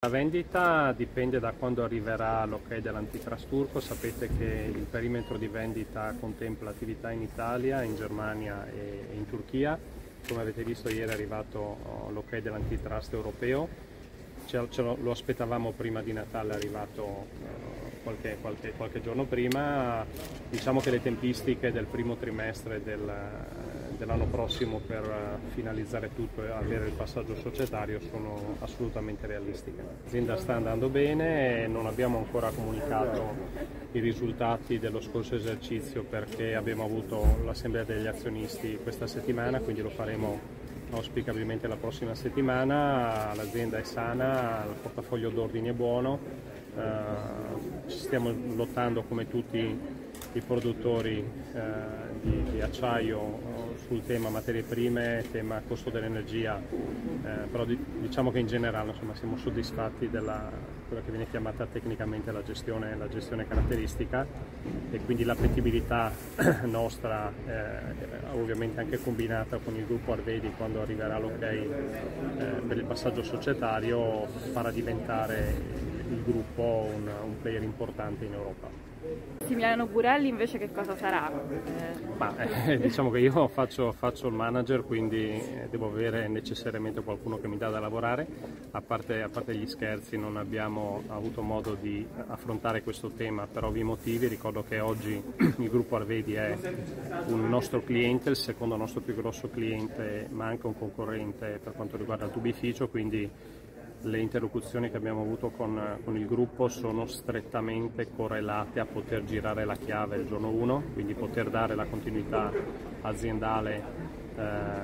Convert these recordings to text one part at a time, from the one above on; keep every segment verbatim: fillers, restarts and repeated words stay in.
La vendita dipende da quando arriverà l'ok dell'antitrust turco. Sapete che il perimetro di vendita contempla attività in Italia, in Germania e in Turchia. Come avete visto, ieri è arrivato l'ok dell'antitrust europeo. Ce lo, lo aspettavamo prima di Natale, è arrivato qualche, qualche, qualche giorno prima. Diciamo che le tempistiche del primo trimestre del, dell'anno prossimo per finalizzare tutto e avere il passaggio societario sono assolutamente realistiche. L'azienda sta andando bene e non abbiamo ancora comunicato i risultati dello scorso esercizio perché abbiamo avuto l'assemblea degli azionisti questa settimana, quindi lo faremo auspicabilmente la prossima settimana. L'azienda è sana, il portafoglio d'ordini è buono, eh, stiamo lottando come tutti i produttori eh, di, di acciaio sul tema materie prime, tema costo dell'energia, eh, però di, diciamo che in generale insomma, siamo soddisfatti della quella che viene chiamata tecnicamente la gestione, la gestione caratteristica, e quindi l'appetibilità nostra, eh, ovviamente anche combinata con il gruppo Arvedi quando arriverà l'ok eh, per il passaggio societario, farà diventare il gruppo un, un player importante in Europa. Massimiliano Burelli invece che cosa sarà? Eh... Ma, eh, diciamo che io faccio, faccio il manager, quindi devo avere necessariamente qualcuno che mi dà da lavorare. A parte, a parte gli scherzi, non abbiamo avuto modo di affrontare questo tema per ovvi motivi. Ricordo che oggi il gruppo Arvedi è un nostro cliente, il secondo nostro più grosso cliente, ma anche un concorrente per quanto riguarda il tubificio, quindi le interlocuzioni che abbiamo avuto con, con il gruppo sono strettamente correlate a poter girare la chiave il giorno uno, quindi poter dare la continuità aziendale eh,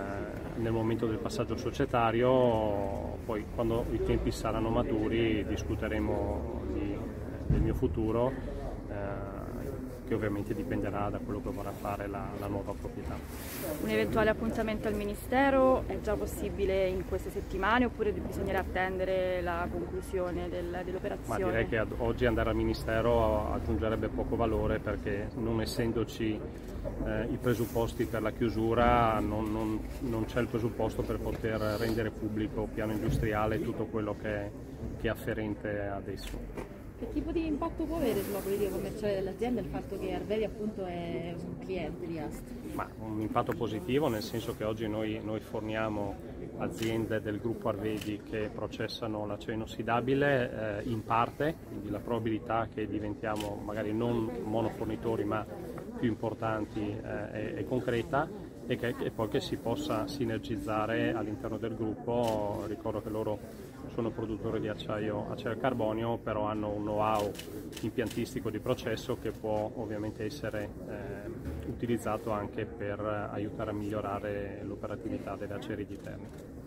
nel momento del passaggio societario. Poi quando i tempi saranno maturi discuteremo di, del mio futuro, eh, che ovviamente dipenderà da quello che vorrà fare la, la nuova proprietà. Un eventuale appuntamento al Ministero è già possibile in queste settimane oppure bisognerà attendere la conclusione del, dell'operazione? Ma direi che ad oggi andare al Ministero aggiungerebbe poco valore, perché non essendoci eh, i presupposti per la chiusura non, non, non c'è il presupposto per poter rendere pubblico piano industriale tutto quello che è, che è afferente ad esso. Che tipo di impatto può avere sulla politica commerciale dell'azienda il fatto che Arvedi appunto è un cliente di Ast? Ma un impatto positivo, nel senso che oggi noi, noi forniamo aziende del gruppo Arvedi che processano l'acciaio inossidabile eh, in parte, quindi la probabilità che diventiamo magari non monofornitori ma più importanti eh, è, è concreta, e, che, e poi che si possa sinergizzare all'interno del gruppo. Ricordo che loro sono produttori di acciaio, acciaio al carbonio, però hanno un know-how impiantistico di processo che può ovviamente essere eh, utilizzato anche per aiutare a migliorare l'operatività delle acciaierie di Terni.